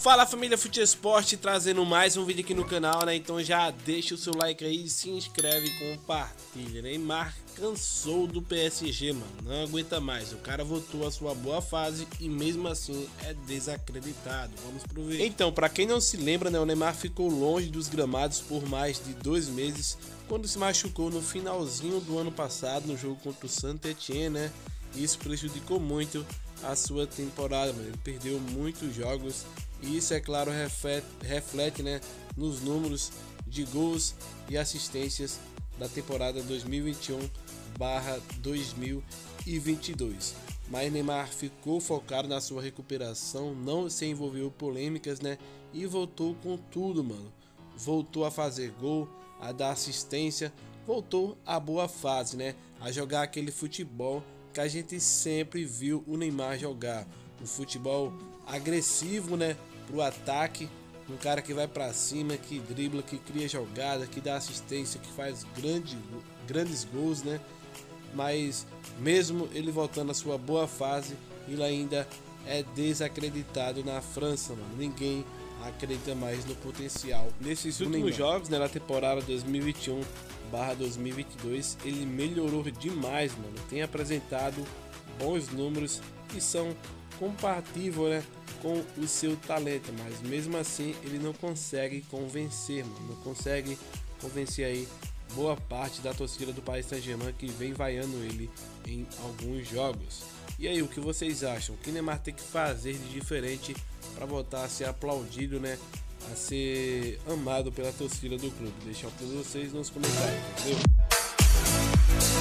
Fala família Fute Esporte, trazendo mais um vídeo aqui no canal, né? Então já deixa o seu like aí, se inscreve e compartilha. Neymar cansou do PSG, mano, não aguenta mais. O cara voltou à sua boa fase e mesmo assim é desacreditado. Vamos pro vídeo. Então, pra quem não se lembra, né, o Neymar ficou longe dos gramados por mais de 2 meses quando se machucou no finalzinho do ano passado no jogo contra o Saint-Étienne, né? Isso prejudicou muito a sua temporada, mano. Ele perdeu muitos jogos e isso, é claro, reflete, né, nos números de gols e assistências da temporada 2021/2022. Mas Neymar ficou focado na sua recuperação, não se envolveu em polêmicas, né, e voltou com tudo, mano. Voltou a fazer gol, a dar assistência, voltou à boa fase, né, a jogar aquele futebol que a gente sempre viu o Neymar jogar, um futebol agressivo, né, pro ataque, um cara que vai para cima, que dribla, que cria jogada, que dá assistência, que faz grandes gols, né? Mas mesmo ele voltando à sua boa fase, ele ainda é desacreditado na França, mano. Ninguém acredita mais no potencial. Nesses últimos jogos, né, na temporada 2021/2022, ele melhorou demais, mano. Tem apresentado bons números que são compatíveis, né, com o seu talento, mas mesmo assim ele não consegue convencer, mano. Não consegue convencer aí boa parte da torcida do Paris Saint-Germain, que vem vaiando ele em alguns jogos. E aí, o que vocês acham? O que Neymar tem que fazer de diferente para voltar a ser aplaudido, né, a ser amado pela torcida do clube? Deixa eu para vocês nos comentários, entendeu?